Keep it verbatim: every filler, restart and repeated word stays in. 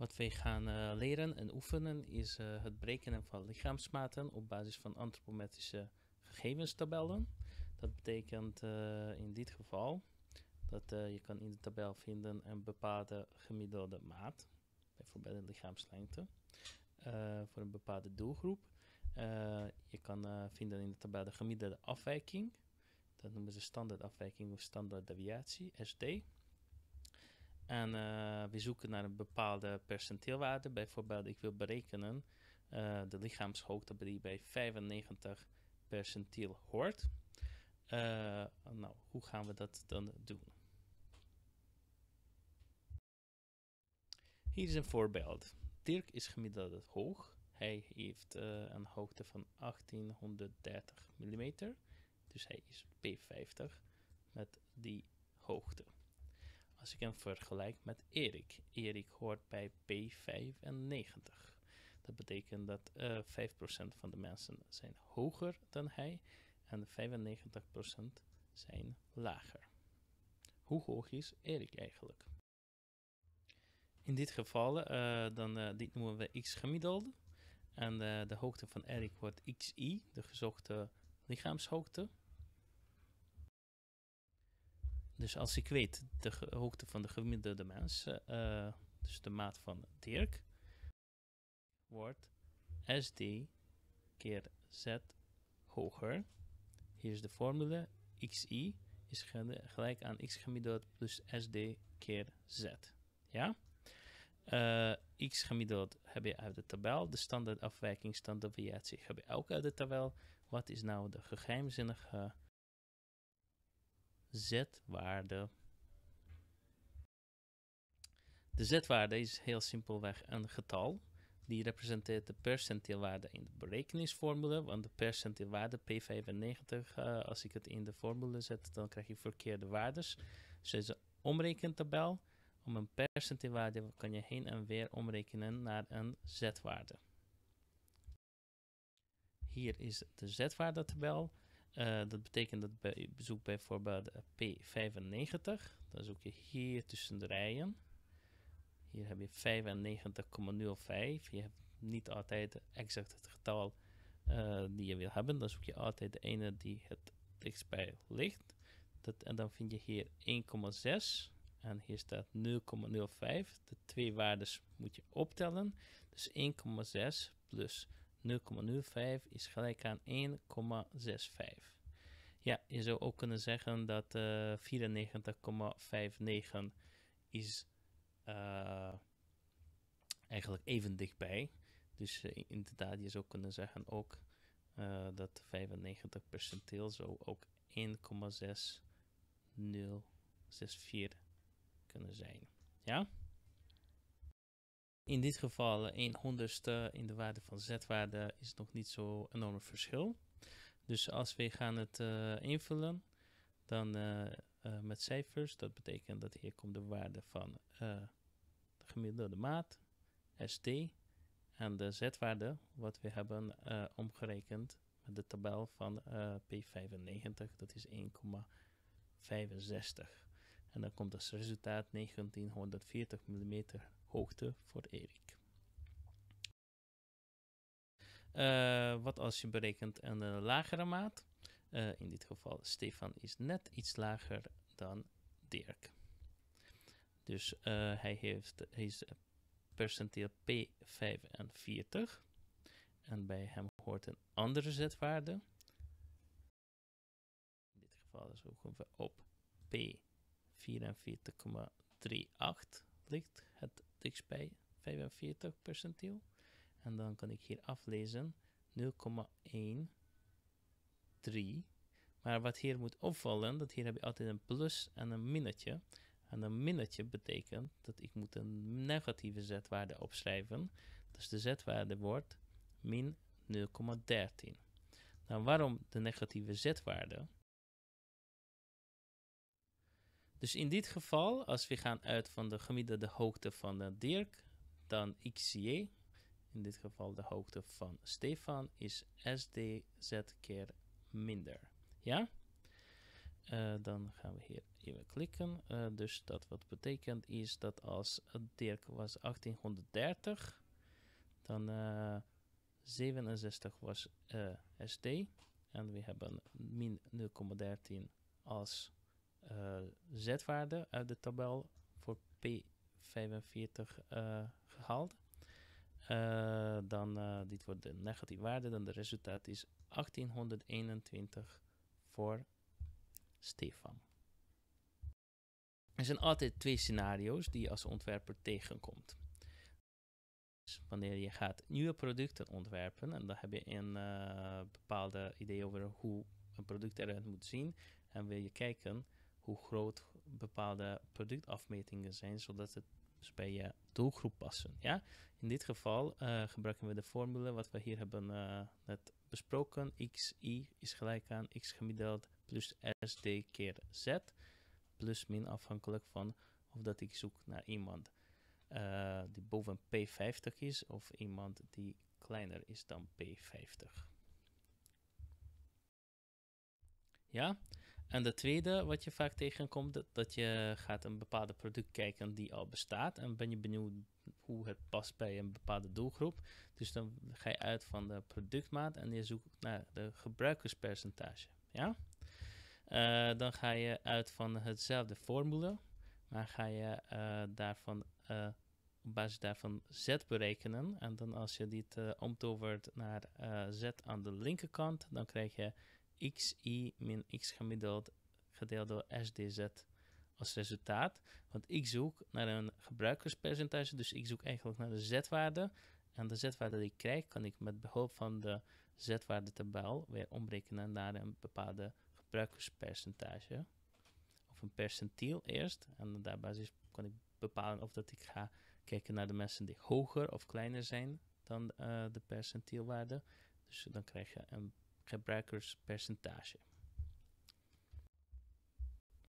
Wat wij gaan uh, leren en oefenen is uh, het berekenen van lichaamsmaten op basis van antropometrische gegevenstabellen. Dat betekent uh, in dit geval dat uh, je kan in de tabel vinden een bepaalde gemiddelde maat, bijvoorbeeld een lichaamslengte, uh, voor een bepaalde doelgroep. Uh, je kan uh, vinden in de tabel de gemiddelde afwijking, dat noemen ze standaardafwijking of standaarddeviatie, S D. En uh, we zoeken naar een bepaalde percenteelwaarde. Bijvoorbeeld, ik wil berekenen uh, de lichaamshoogte die bij vijfennegentig percentiel hoort. Uh, nou, hoe gaan we dat dan doen? Hier is een voorbeeld. Dirk is gemiddeld hoog. Hij heeft uh, een hoogte van achttienhonderddertig millimeter. Dus hij is P vijftig met die hoogte. Als ik hem vergelijk met Erik. Erik hoort bij P vijfennegentig. Dat betekent dat uh, vijf procent van de mensen zijn hoger dan hij en vijfennegentig procent zijn lager. Hoe hoog is Erik eigenlijk? In dit geval, uh, dan, uh, dit noemen we x gemiddeld. En uh, de hoogte van Erik wordt xi, de gezochte lichaamshoogte. Dus als ik weet de hoogte van de gemiddelde mens, uh, dus de maat van Dirk, wordt S D keer Z hoger. Hier is de formule. Xi is gelijk aan x gemiddeld plus S D keer Z. Ja? Uh, x gemiddeld heb je uit de tabel. De standaardafwijking, standaarddeviatie heb je ook uit de tabel. Wat is nou de geheimzinnige Z-waarde? De Z-waarde is heel simpelweg een getal. Die representeert de percenteelwaarde in de berekeningsformule. Want de percenteelwaarde P vijfennegentig, uh, als ik het in de formule zet, dan krijg je verkeerde waardes. Dus het is een omrekentabel. Om een percenteelwaarde kan je heen en weer omrekenen naar een Z-waarde. Hier is de Z-waardetabel. Uh, dat betekent dat bij, zoek bijvoorbeeld P vijfennegentig. Dan zoek je hier tussen de rijen. Hier heb je vijfennegentig komma nul vijf. Je hebt niet altijd exact het getal uh, die je wil hebben. Dan zoek je altijd de ene die het dichtstbij ligt. Dat, en dan vind je hier één komma zes. En hier staat nul komma nul vijf. De twee waardes moet je optellen. Dus één komma zes plus nul komma nul vijf is gelijk aan één komma zesenzestig. Ja, je zou ook kunnen zeggen dat uh, vierennegentig komma vijfennegentig is uh, eigenlijk even dichtbij. Dus uh, inderdaad, je zou kunnen zeggen ook uh, dat vijfennegentig percentiel zou ook één komma zes nul zes vier kunnen zijn. Ja? In dit geval een honderdste in de waarde van z-waarde is nog niet zo enorm verschil. Dus als we gaan het uh, invullen, dan uh, uh, met cijfers, dat betekent dat hier komt de waarde van uh, de gemiddelde maat, S D, en de z-waarde, wat we hebben uh, omgerekend met de tabel van uh, P vijfennegentig, dat is één komma vijfenzestig. En dan komt als resultaat negentienhonderdveertig millimeter hoogte voor Erik. Uh, wat als je berekent een uh, lagere maat? Uh, in dit geval Stefan is net iets lager dan Dirk. Dus uh, hij heeft hij is percentiel P vijfenveertig. En bij hem hoort een andere z-waarde. In dit geval zoeken we op P vierenveertig komma achtendertig ligt het dichtst bij vijfenveertig percentiel. En dan kan ik hier aflezen nul komma dertien. Maar wat hier moet opvallen, dat hier heb je altijd een plus en een minnetje. En een minnetje betekent dat ik moet een negatieve z-waarde opschrijven. Dus de z-waarde wordt min nul komma dertien. Nou, waarom de negatieve z-waarde? Dus in dit geval, als we gaan uit van de gemiddelde hoogte van de Dirk, dan xj, in dit geval de hoogte van Stefan, is S D Z keer minder. Ja? Uh, dan gaan we hier even klikken. Uh, dus dat wat betekent is dat als Dirk was achttienhonderddertig, dan uh, zevenenzestig was uh, S D. En we hebben min nul komma dertien als uh, z-waarde uit de tabel voor P vijfenveertig uh, gehaald. Uh, dan, uh, dit wordt de negatieve waarde, dan de resultaat is achttienhonderdeenentwintig voor Stefan. Er zijn altijd twee scenario's die je als ontwerper tegenkomt. Dus wanneer je gaat nieuwe producten ontwerpen, en dan heb je een uh, bepaalde idee over hoe een product eruit moet zien, en wil je kijken hoe groot bepaalde productafmetingen zijn, zodat het dus bij je doelgroep passen. Ja? In dit geval uh, gebruiken we de formule wat we hier hebben uh, net besproken. Xi is gelijk aan x gemiddeld plus sd keer z, plus min afhankelijk van of dat ik zoek naar iemand uh, die boven P vijftig is of iemand die kleiner is dan P vijftig. Ja? En de tweede wat je vaak tegenkomt, dat, dat je gaat een bepaalde product kijken die al bestaat en ben je benieuwd hoe het past bij een bepaalde doelgroep. Dus dan ga je uit van de productmaat en je zoekt naar de gebruikerspercentage. Ja? Uh, dan ga je uit van hetzelfde formule, maar ga je uh, daarvan, uh, op basis daarvan z berekenen. En dan als je dit uh, omtovert naar uh, z aan de linkerkant, dan krijg je xi min x gemiddeld gedeeld door sdz als resultaat. Want ik zoek naar een gebruikerspercentage, dus ik zoek eigenlijk naar de z-waarde. En de z-waarde die ik krijg, kan ik met behulp van de z-waarde tabel weer omrekenen naar een bepaalde gebruikerspercentage. Of een percentiel eerst. En daarbij kan ik bepalen of dat ik ga kijken naar de mensen die hoger of kleiner zijn dan uh, de percentielwaarde. Dus dan krijg je een gebruikerspercentage.